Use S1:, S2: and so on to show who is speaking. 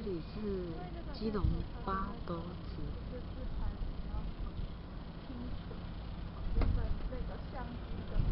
S1: 里是基隆八斗子。
S2: 这自拍比较清楚，原本那个相机的。